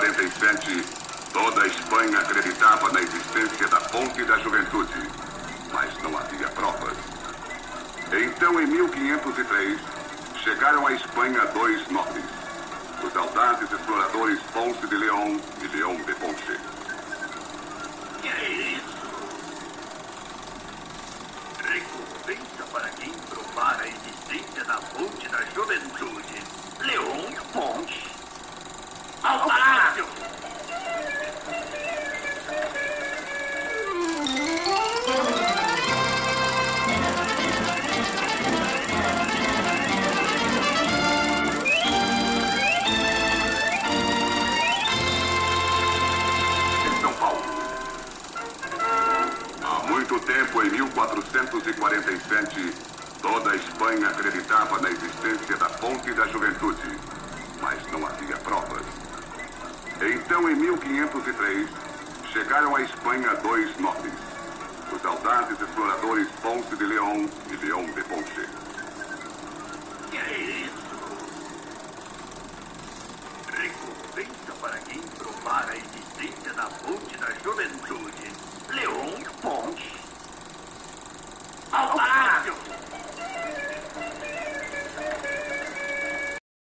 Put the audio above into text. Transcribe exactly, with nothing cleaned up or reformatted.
quarenta e sete, toda a Espanha acreditava na existência da Fonte da Juventude, mas não havia provas. Então, em mil quinhentos e três, chegaram à Espanha dois nobres, os audazes exploradores Ponce de León e León de Ponce. Que é isso? Recompensa para quem provar a existência da Fonte da Juventude. León Ponce. Ao palácio! Há muito tempo, em mil quatrocentos e quarenta e sete, toda a Espanha acreditava na existência da Fonte da Juventude, mas não havia provas. Então, em mil quinhentos e três, chegaram à Espanha dois nobres, os audazes exploradores Ponce de León e León de Ponce.